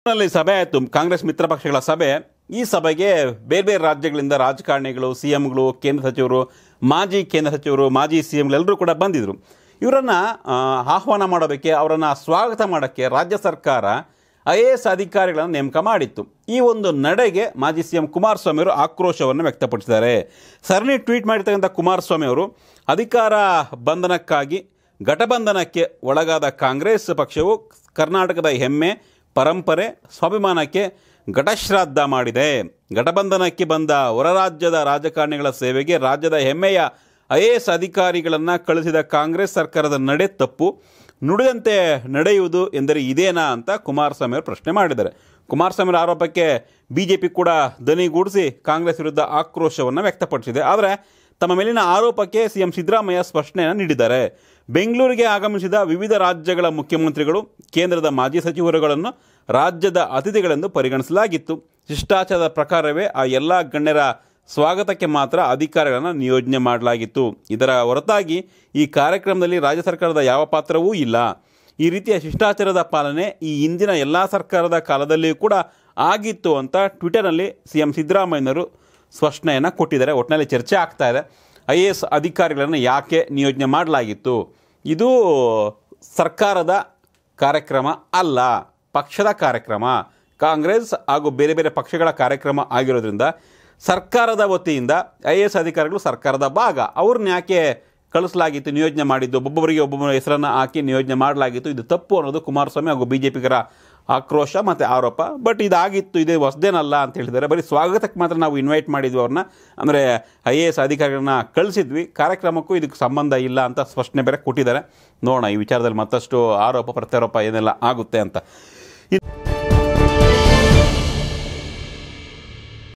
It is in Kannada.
ನಲ್ಲಿ ಸಭೆ ಆಯಿತು, ಕಾಂಗ್ರೆಸ್ ಮಿತ್ರ ಪಕ್ಷಗಳ ಸಭೆ. ಈ ಸಭೆಗೆ ಬೇರೆ ಬೇರೆ ರಾಜ್ಯಗಳಿಂದ ರಾಜಕಾರಣಿಗಳು, ಸಿಎಂಗಳು, ಕೇಂದ್ರ ಸಚಿವರು, ಮಾಜಿ ಕೇಂದ್ರ ಸಚಿವರು, ಮಾಜಿ ಸಿಎಂಗಳೆಲ್ಲರೂ ಕೂಡ ಬಂದಿದ್ದರು. ಇವರನ್ನು ಆಹ್ವಾನ ಮಾಡೋದಕ್ಕೆ, ಅವರನ್ನು ಸ್ವಾಗತ ಮಾಡೋಕ್ಕೆ ರಾಜ್ಯ ಸರ್ಕಾರ IAS ಅಧಿಕಾರಿಗಳನ್ನು ನೇಮಕ ಮಾಡಿತ್ತು. ಈ ಒಂದು ನಡೆಗೆ ಮಾಜಿ CM ಕುಮಾರಸ್ವಾಮಿ ಅವರು ಆಕ್ರೋಶವನ್ನು ವ್ಯಕ್ತಪಡಿಸಿದ್ದಾರೆ. ಸರಣಿ ಟ್ವೀಟ್ ಮಾಡಿರ್ತಕ್ಕಂಥ ಕುಮಾರಸ್ವಾಮಿ ಅವರು, ಅಧಿಕಾರ ಬಂಧನಕ್ಕಾಗಿ ಘಟಬಂಧನಕ್ಕೆ ಒಳಗಾದ ಕಾಂಗ್ರೆಸ್ ಪಕ್ಷವು ಕರ್ನಾಟಕದ ಹೆಮ್ಮೆ, ಪರಂಪರೆ, ಸ್ವಾಭಿಮಾನಕ್ಕೆ ಘಟಶ್ರಾದ್ದ ಮಾಡಿದೆ. ಘಟಬಂಧನಕ್ಕೆ ಬಂದ ಹೊರ ರಾಜ್ಯದ ರಾಜಕಾರಣಿಗಳ ಸೇವೆಗೆ ರಾಜ್ಯದ ಹೆಮ್ಮೆಯ IAS ಅಧಿಕಾರಿಗಳನ್ನು ಕಳಿಸಿದ ಕಾಂಗ್ರೆಸ್ ಸರ್ಕಾರದ ನಡೆ ತಪ್ಪು. ನುಡಿದಂತೆ ನಡೆಯುವುದು ಎಂದರೆ ಇದೇನಾ ಅಂತ ಕುಮಾರಸ್ವಾಮಿ ಅವರು ಪ್ರಶ್ನೆ ಮಾಡಿದ್ದಾರೆ. ಕುಮಾರಸ್ವಾಮಿ ಅವರ ಆರೋಪಕ್ಕೆ BJP ಕೂಡ ದನಿಗೂಡಿಸಿ ಕಾಂಗ್ರೆಸ್ ವಿರುದ್ಧ ಆಕ್ರೋಶವನ್ನು ವ್ಯಕ್ತಪಡಿಸಿದೆ. ಆದರೆ ತಮ್ಮ ಮೇಲಿನ ಆರೋಪಕ್ಕೆ CM ಸಿದ್ದರಾಮಯ್ಯ ಸ್ಪಷ್ಟನೆಯನ್ನು ನೀಡಿದ್ದಾರೆ. ಬೆಂಗಳೂರಿಗೆ ಆಗಮಿಸಿದ ವಿವಿಧ ರಾಜ್ಯಗಳ ಮುಖ್ಯಮಂತ್ರಿಗಳು, ಕೇಂದ್ರದ ಮಾಜಿ ಸಚಿವರುಗಳನ್ನು ರಾಜ್ಯದ ಅತಿಥಿಗಳೆಂದು ಪರಿಗಣಿಸಲಾಗಿತ್ತು. ಶಿಷ್ಟಾಚಾರದ ಪ್ರಕಾರವೇ ಆ ಎಲ್ಲ ಗಣ್ಯರ ಸ್ವಾಗತಕ್ಕೆ ಮಾತ್ರ ಅಧಿಕಾರಿಗಳನ್ನು ನಿಯೋಜನೆ ಮಾಡಲಾಗಿತ್ತು. ಇದರ ಹೊರತಾಗಿ ಈ ಕಾರ್ಯಕ್ರಮದಲ್ಲಿ ರಾಜ್ಯ ಸರ್ಕಾರದ ಯಾವ ಪಾತ್ರವೂ ಇಲ್ಲ. ಈ ರೀತಿಯ ಶಿಷ್ಟಾಚಾರದ ಪಾಲನೆ ಈ ಹಿಂದಿನ ಎಲ್ಲ ಸರ್ಕಾರದ ಕಾಲದಲ್ಲಿಯೂ ಕೂಡ ಆಗಿತ್ತು ಅಂತ ಟ್ವಿಟರ್ನಲ್ಲಿ CM ಸಿದ್ದರಾಮಯ್ಯನವರು ಸ್ಪಷ್ಟನೆಯನ್ನು ಕೊಟ್ಟಿದ್ದಾರೆ. ಒಟ್ಟಿನಲ್ಲಿ ಚರ್ಚೆ ಆಗ್ತಾ ಇದೆ, IAS ಅಧಿಕಾರಿಗಳನ್ನು ಯಾಕೆ ನಿಯೋಜನೆ ಮಾಡಲಾಗಿತ್ತು. ಇದು ಸರ್ಕಾರದ ಕಾರ್ಯಕ್ರಮ ಅಲ್ಲ, ಪಕ್ಷದ ಕಾರ್ಯಕ್ರಮ. ಕಾಂಗ್ರೆಸ್ ಹಾಗೂ ಬೇರೆ ಬೇರೆ ಪಕ್ಷಗಳ ಕಾರ್ಯಕ್ರಮ ಆಗಿರೋದ್ರಿಂದ ಸರ್ಕಾರದ ವತಿಯಿಂದ IAS ಅಧಿಕಾರಿಗಳು ಸರ್ಕಾರದ ಭಾಗ, ಅವ್ರನ್ನ ಯಾಕೆ ಕಳಿಸಲಾಗಿತ್ತು, ನಿಯೋಜನೆ ಮಾಡಿದ್ದು, ಒಬ್ಬೊಬ್ಬರಿಗೆ ಒಬ್ಬೊಬ್ಬರ ಹೆಸರನ್ನು ಹಾಕಿ ನಿಯೋಜನೆ ಮಾಡಲಾಗಿತ್ತು. ಇದು ತಪ್ಪು ಅನ್ನೋದು ಕುಮಾರಸ್ವಾಮಿ ಹಾಗೂ BJPಗರ ಆಕ್ರೋಶ ಮತ್ತು ಆರೋಪ. ಬಟ್ ಇದಾಗಿತ್ತು, ಇದೇ ಹೊಸದೇನಲ್ಲ ಅಂತ ಹೇಳಿದ್ದಾರೆ. ಬರೀ ಸ್ವಾಗತಕ್ಕೆ ಮಾತ್ರ ನಾವು ಇನ್ವೈಟ್ ಮಾಡಿದ್ವಿ ಅವ್ರನ್ನ, ಅಂದರೆ IAS ಅಧಿಕಾರಿಗಳನ್ನ ಕಳಿಸಿದ್ವಿ, ಕಾರ್ಯಕ್ರಮಕ್ಕೂ ಇದಕ್ಕೆ ಸಂಬಂಧ ಇಲ್ಲ ಅಂತ ಸ್ಪಷ್ಟನೆ ಬೇರೆ ಕೊಟ್ಟಿದ್ದಾರೆ. ನೋಡೋಣ ಈ ವಿಚಾರದಲ್ಲಿ ಮತ್ತಷ್ಟು ಆರೋಪ ಪ್ರತ್ಯಾರೋಪ ಏನೆಲ್ಲ ಆಗುತ್ತೆ ಅಂತ.